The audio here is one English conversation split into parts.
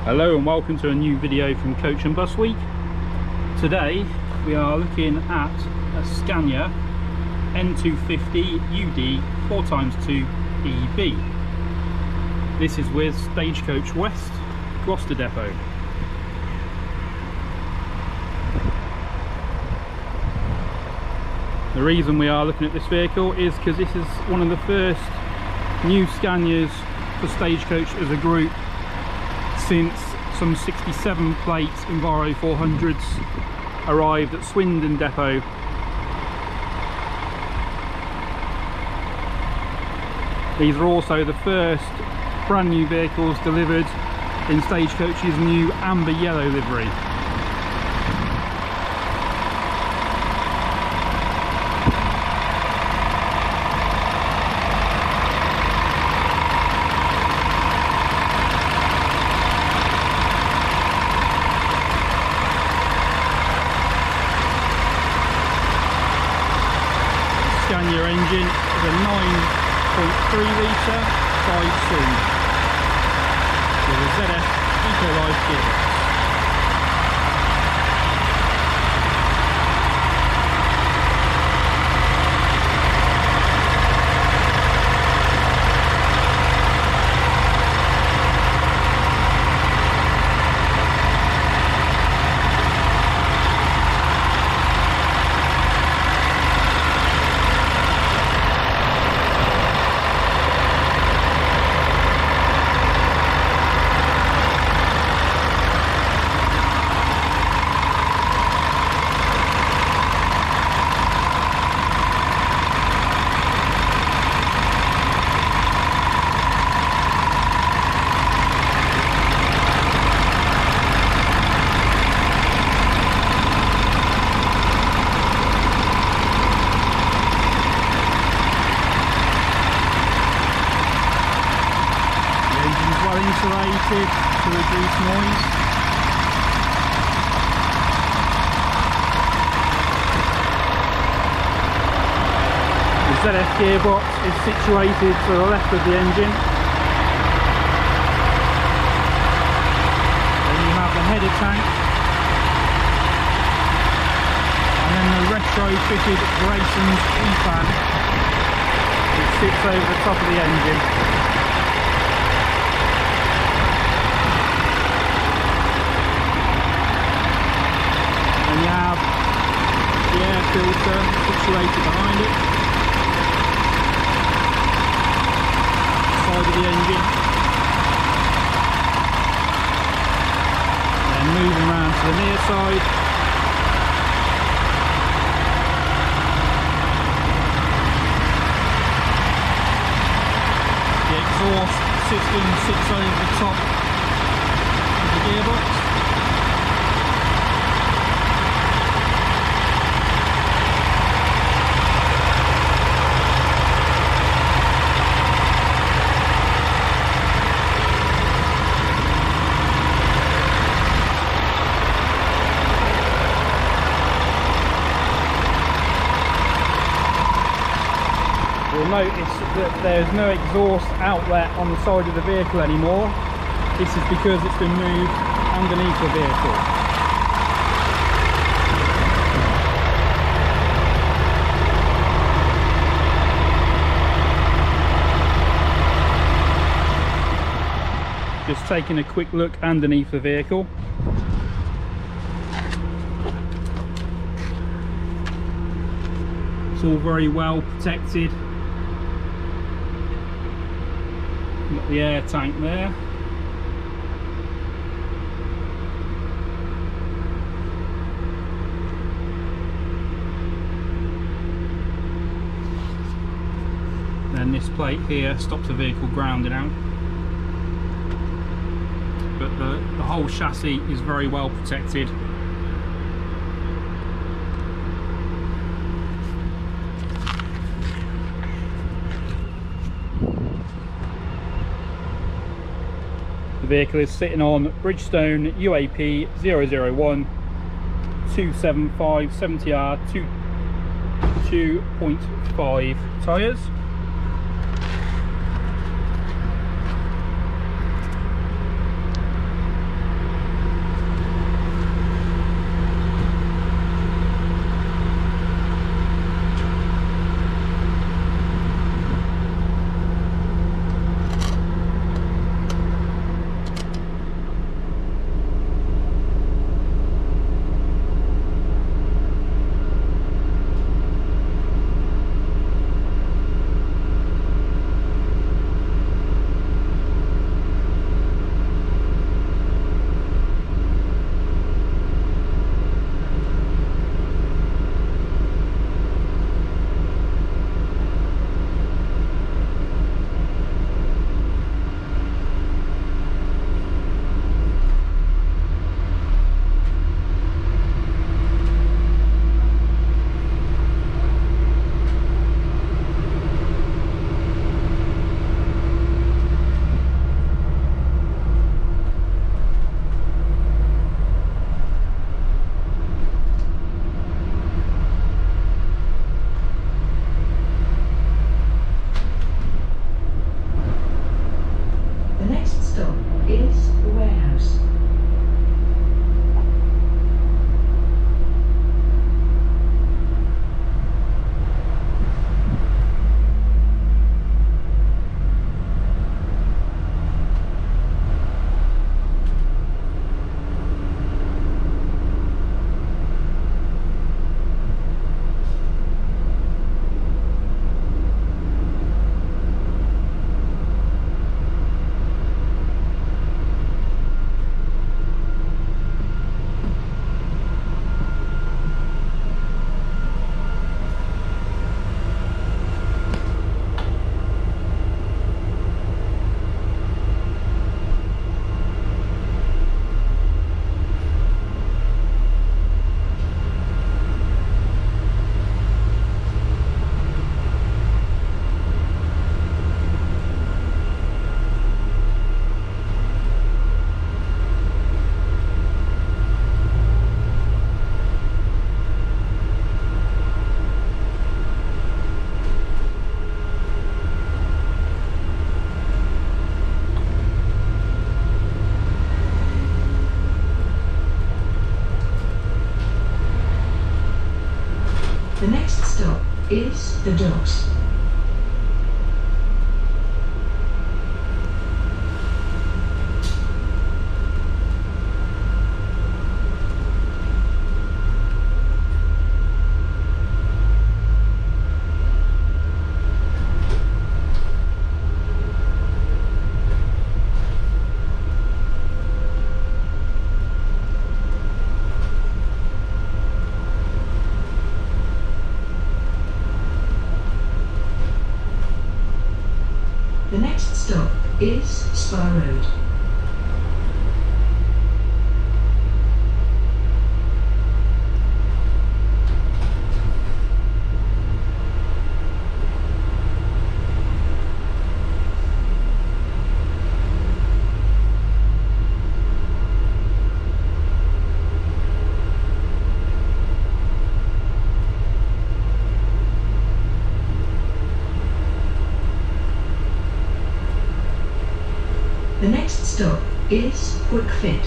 Hello and welcome to a new video from Coach and Bus Week. Today we are looking at a Scania N250UD 4x2 EB. This is with Stagecoach West, Gloucester Depot. The reason we are looking at this vehicle is because this is one of the first new Scanias for Stagecoach as a group since some 67 plate Enviro400s arrived at Swindon Depot. These are also the first brand new vehicles delivered in Stagecoach's new amber yellow livery. Scania engine is a 9.3 litre 5-cylinder with a ZF Eco-Life gearbox. Insulated to reduce noise. The ZF gearbox is situated to the left of the engine. Then you have the header tank, and then the retro-fitted Grayson's E-fan which sits over the top of the engine. You have the air filter situated behind it, side of the engine, then moving around to the near side, the exhaust system sits over the top of the gearbox. You'll notice that there's no exhaust outlet on the side of the vehicle anymore. This is because it's been moved underneath the vehicle. Just taking a quick look underneath the vehicle. It's all very well protected. Got the air tank there. Then this plate here stops the vehicle grounding out. But the whole chassis is very well protected. The vehicle is sitting on Bridgestone UAP 001 275 70R 2.5 tyres. stop is the warehouse. The next stop is the docks. The next stop is Spa Road. The next stop is Quick Fit.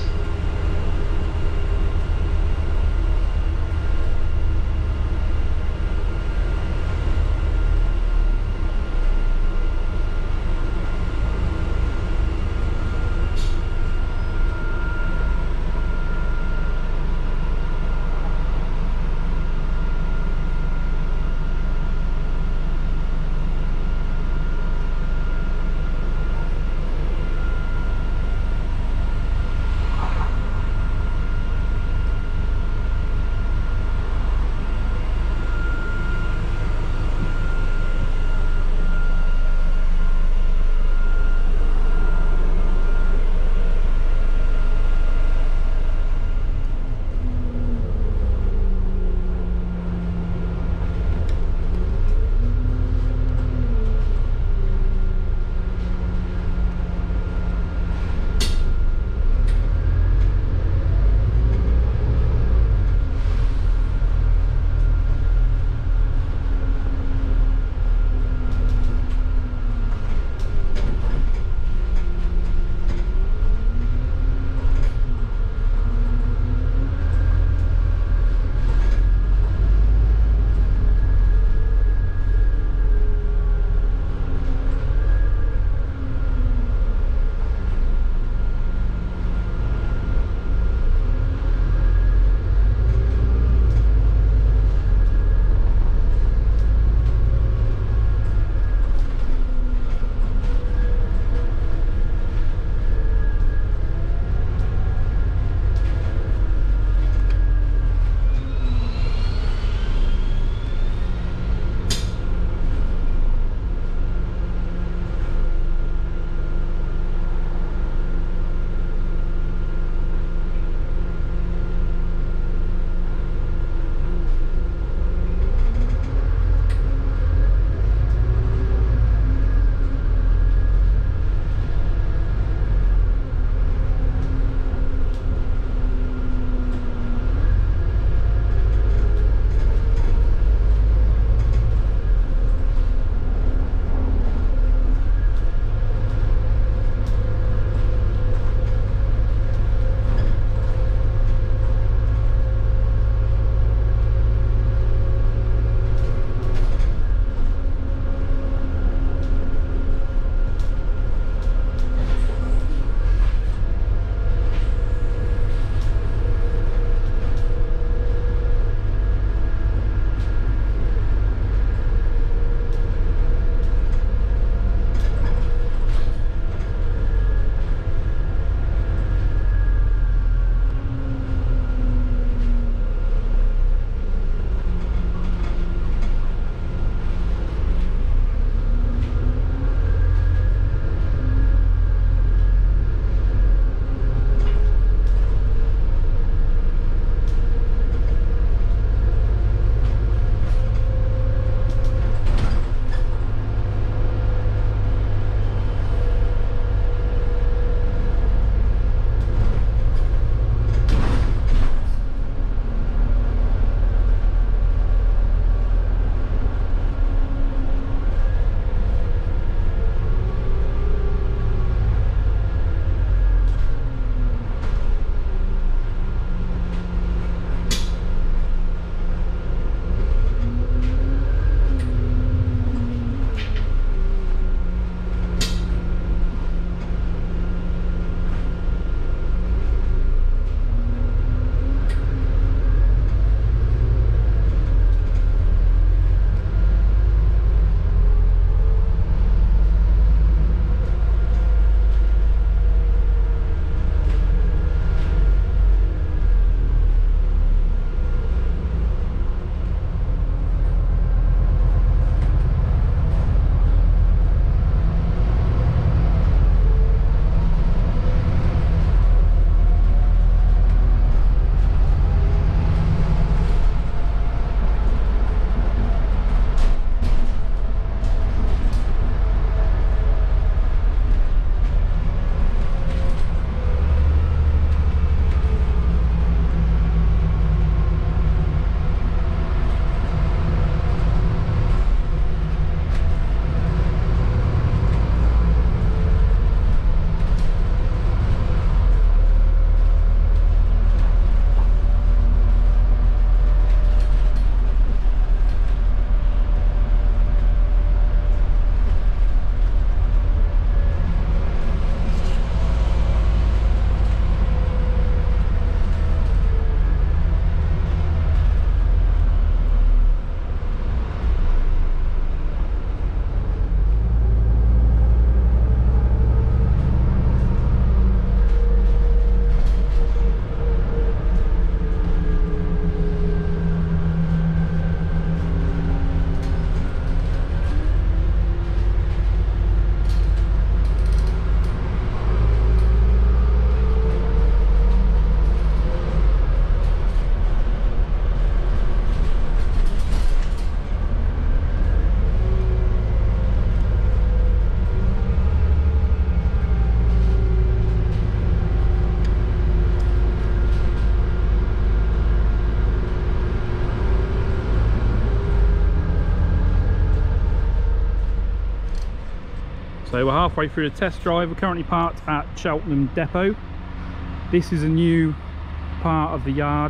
So we're halfway through the test drive. We're currently parked at Cheltenham Depot. This is a new part of the yard,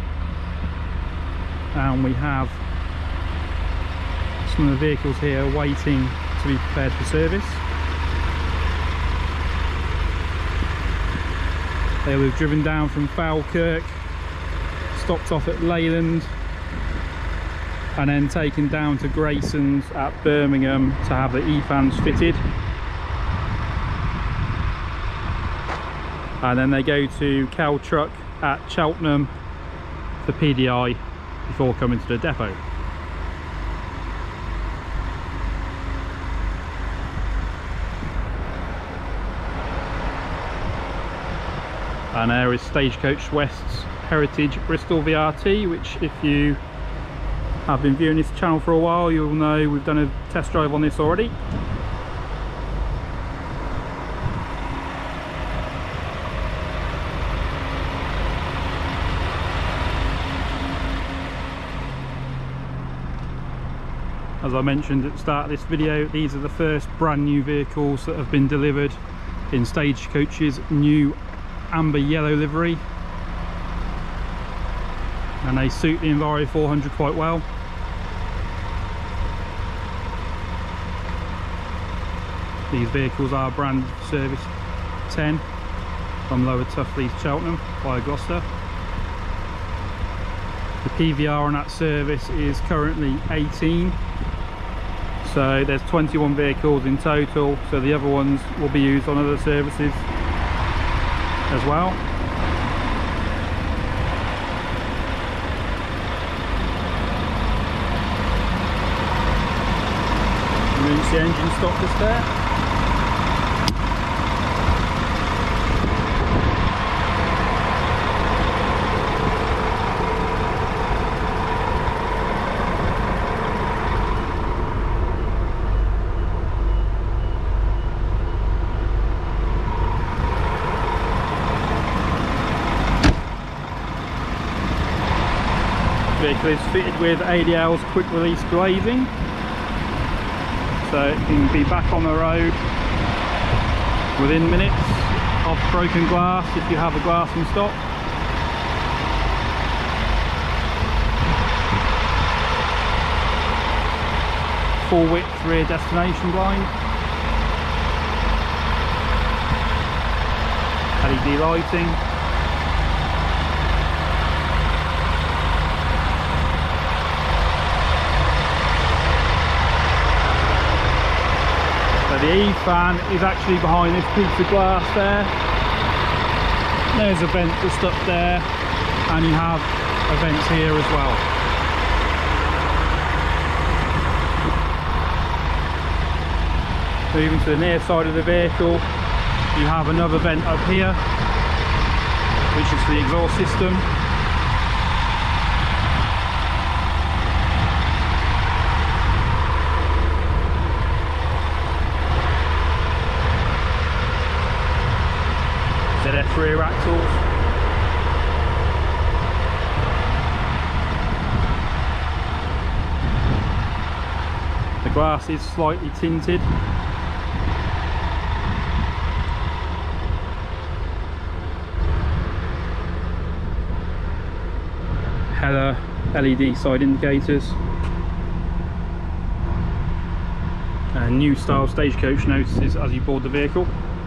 and we have some of the vehicles here waiting to be prepared for service. They were driven down from Falkirk, stopped off at Leyland, and then taken down to Grayson's at Birmingham to have the E-fans fitted. And then they go to Cal Truck at Cheltenham for PDI before coming to the depot. And there is Stagecoach West's Heritage Bristol VRT, which, if you have been viewing this channel for a while, you'll know we've done a test drive on this already. As I mentioned at the start of this video, these are the first brand new vehicles that have been delivered in Stagecoach's new amber yellow livery, and they suit the Enviro400 quite well. These vehicles are branded for service 10 from Lower Tuffleys, Cheltenham via Gloucester. The PVR on that service is currently 18, so there's 21 vehicles in total, so the other ones will be used on other services as well. Emergency engine stop just there. Vehicle is fitted with ADL's quick release glazing, so it can be back on the road within minutes of broken glass if you have a glass in stock. Full width rear destination blind, LED lighting. The E-fan is actually behind this piece of glass there. There's a vent just up there, and you have a vent here as well. Moving to the near side of the vehicle, you have another vent up here, which is the exhaust system. ZF rear axles. The glass is slightly tinted. Header LED side indicators. And new style Stagecoach notices as you board the vehicle.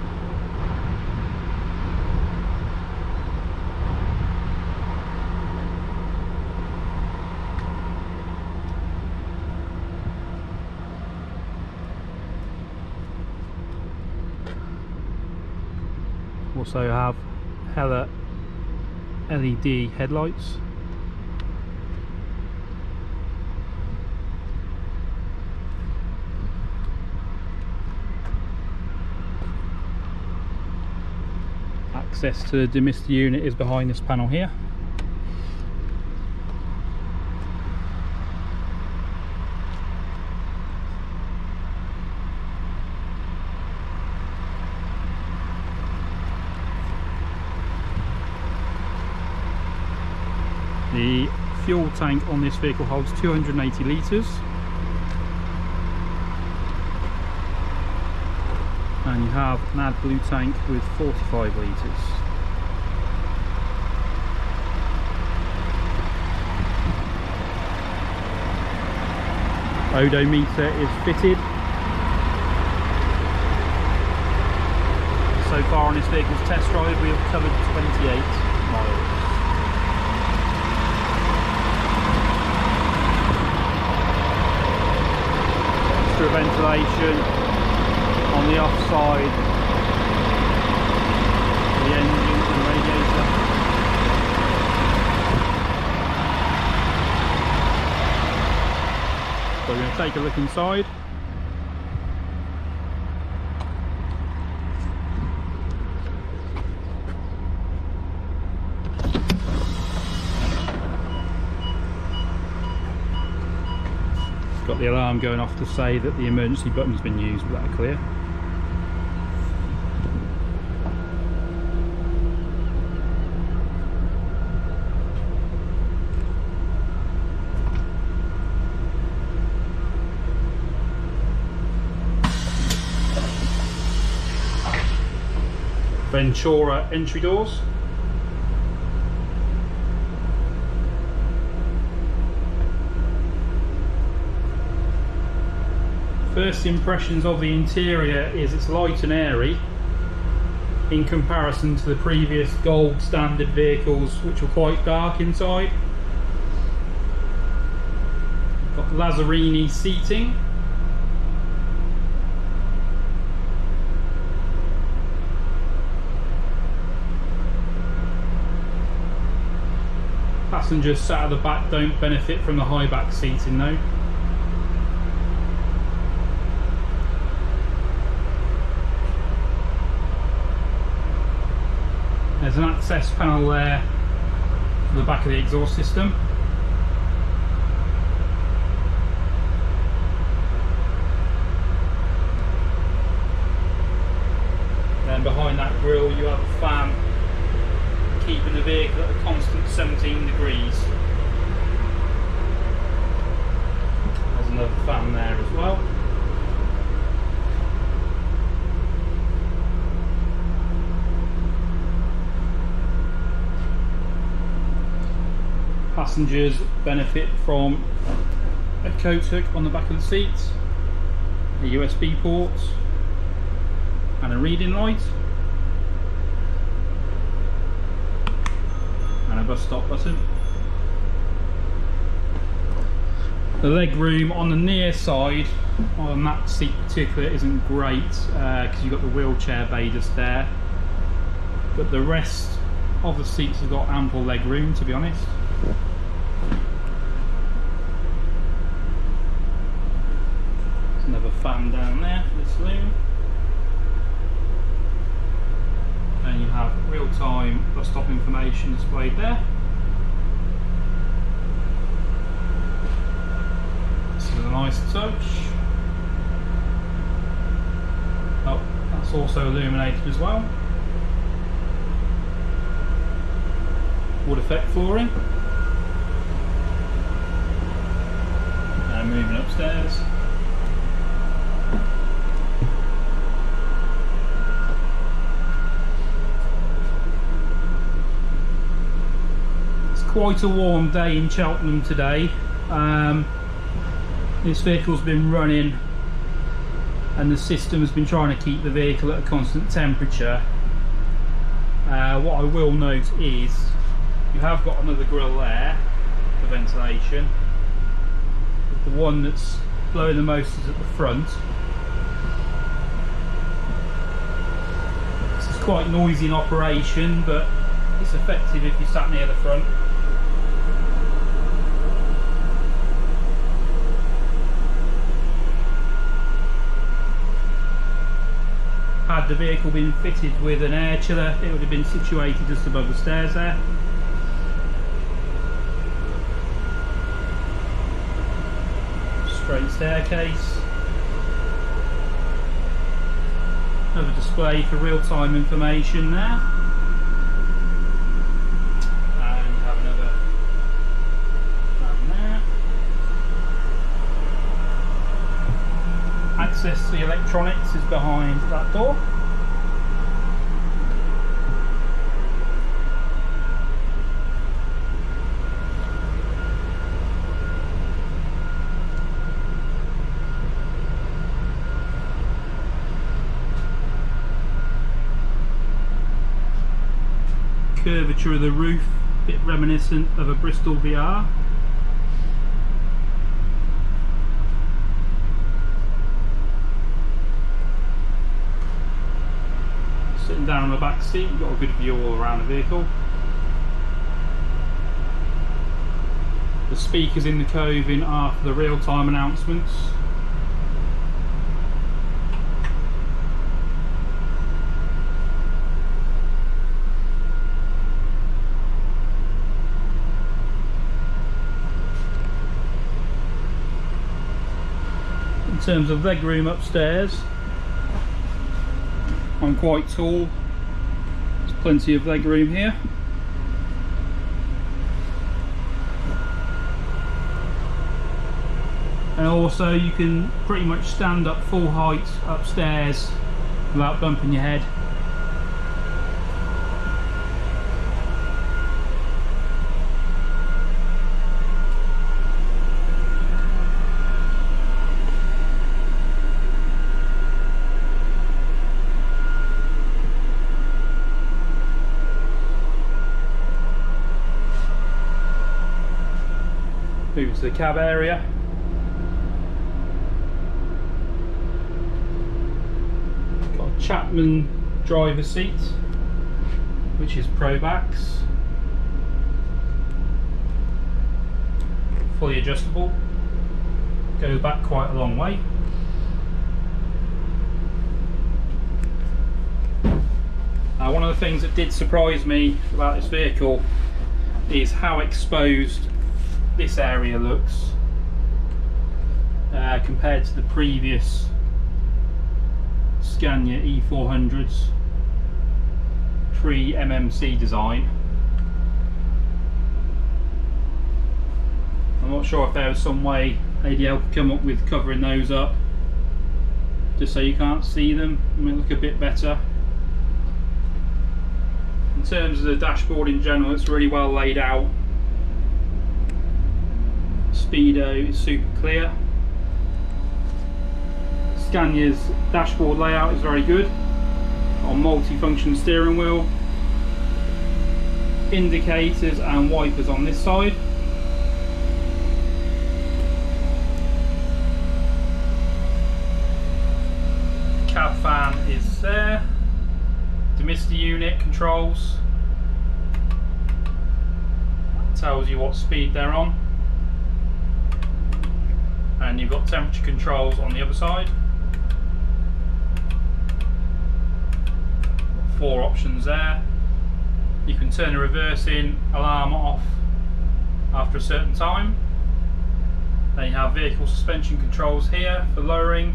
Also have Hella LED headlights. Access to the demister unit is behind this panel here. The fuel tank on this vehicle holds 280 litres. and you have an AdBlue tank with 45 litres. Odometer is fitted. So far on this vehicle's test drive we have covered 28 miles. Extra ventilation on the offside, the engine and radiator. So we're going to take a look inside. It's got the alarm going off to say that the emergency button's been used, but that'll clear. Ventura entry doors. First impressions of the interior is it's light and airy in comparison to the previous gold standard vehicles, which were quite dark inside. Got Lazzarini seating. Passengers sat at the back don't benefit from the high back seating though. There's an access panel there for the back of the exhaust system. Then behind that grille you have a fan keeping the vehicle at a constant 17 degrees. There's another fan there as well. Passengers benefit from a coat hook on the back of the seats, a USB port and a reading light. And a bus stop button. The leg room on the near side on that seat particular isn't great because you've got the wheelchair bay just there, but the rest of the seats have got ample leg room, to be honest. There's another fan down there for the saloon. And you have real-time bus stop information displayed there. This is a nice touch. Oh, that's also illuminated as well. Wood effect flooring. And moving upstairs. Quite a warm day in Cheltenham today. This vehicle's been running and the system has been trying to keep the vehicle at a constant temperature. What I will note is you have got another grille there for ventilation. The one that's blowing the most is at the front. This is quite noisy in operation, but it's effective if you're sat near the front. Had the vehicle been fitted with an air chiller, it would have been situated just above the stairs there. Straight staircase. Another display for real-time information there. And you have another fan there. access to the electronics is behind that door. Curvature of the roof, a bit reminiscent of a Bristol VR. Sitting down on the back seat, you've got a good view all around the vehicle. The speakers in the cove-in are for the real-time announcements. In terms of legroom upstairs, I'm quite tall, there's plenty of legroom here. And also you can pretty much stand up full height upstairs without bumping your head. Move to the cab area. Got a Chapman driver seat, which is Pro Backs, fully adjustable, goes back quite a long way. Now, one of the things that did surprise me about this vehicle is how exposed this area looks compared to the previous Scania E400s pre-MMC design. I'm not sure if there was some way ADL could come up with covering those up just so you can't see them and they look a bit better. In terms of the dashboard in general, it's really well laid out. Speedo is super clear. Scania's dashboard layout is very good. Got a multi-function steering wheel, indicators and wipers on this side. Cab fan is there. Demister unit controls. Tells you what speed they're on. And you've got temperature controls on the other side. 4 options there. You can turn the reverse in, alarm off after a certain time. Then you have vehicle suspension controls here for lowering.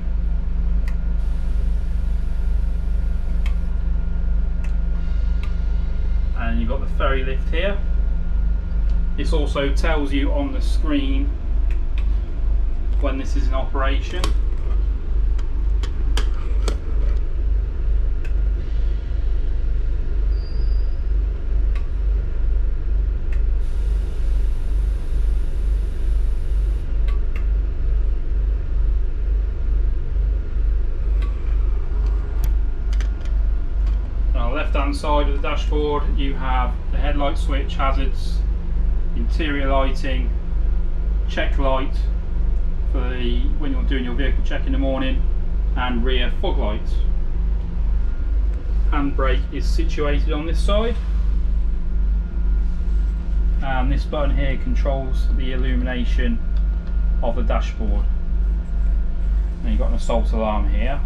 And you've got the ferry lift here. This also tells you on the screen when this is in operation. On the left hand side of the dashboard you have the headlight switch, hazards, interior lighting, check light for when you're doing your vehicle check in the morning, and rear fog lights. Handbrake is situated on this side, and this button here controls the illumination of the dashboard. And you've got an assault alarm here.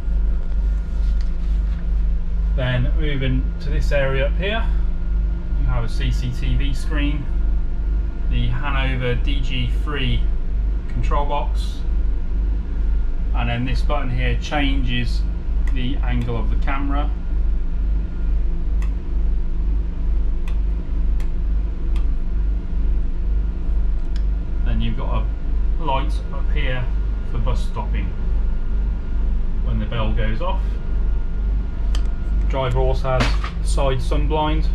Then moving to this area up here, you have a CCTV screen, the Hanover DG3 control box, and then this button here changes the angle of the camera. Then you've got a light up here for bus stopping. bell goes off. Driver also has side sun blind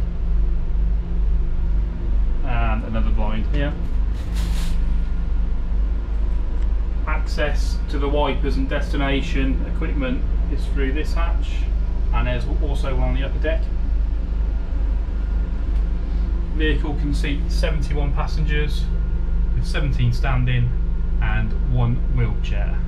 and another blind here. Access to the wipers and destination equipment is through this hatch, and there's also one on the upper deck. Vehicle can seat 71 passengers with 17 standing and 1 wheelchair.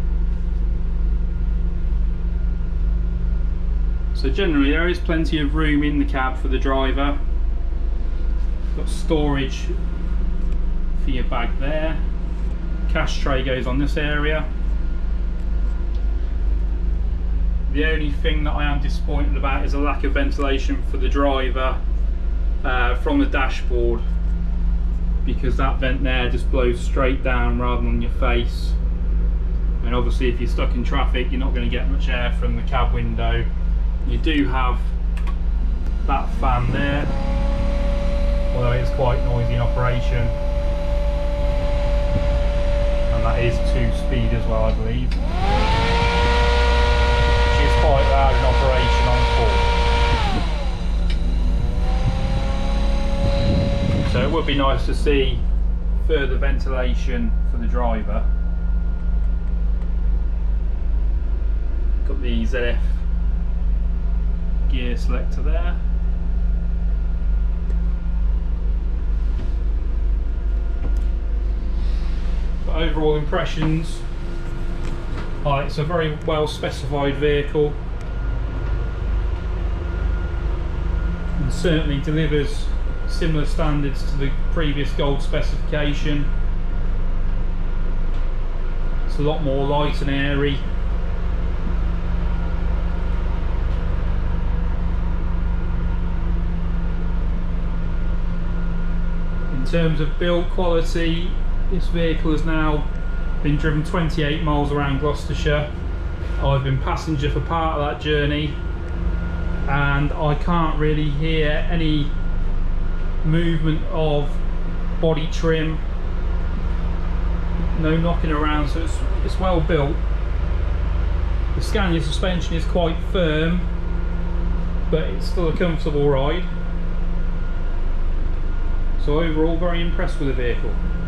So generally there is plenty of room in the cab for the driver. Got storage for your bag there. Cash tray goes on this area. The only thing that I am disappointed about is a lack of ventilation for the driver from the dashboard, because that vent there just blows straight down rather than your face. And obviously if you're stuck in traffic, you're not going to get much air from the cab window. You do have that fan there, although it's quite noisy in operation. And that is 2-speed as well, I believe. Which is quite loud in operation on full. So it would be nice to see further ventilation for the driver. Got the ZF gear selector there. But overall impressions, it's a very well specified vehicle and certainly delivers similar standards to the previous gold specification. It's a lot more light and airy. In terms of build quality, this vehicle has now been driven 28 miles around Gloucestershire. I've been passenger for part of that journey, and I can't really hear any movement of body trim, no knocking around, so it's well built. The Scania suspension is quite firm, but it's still a comfortable ride. So overall, very impressed with the vehicle.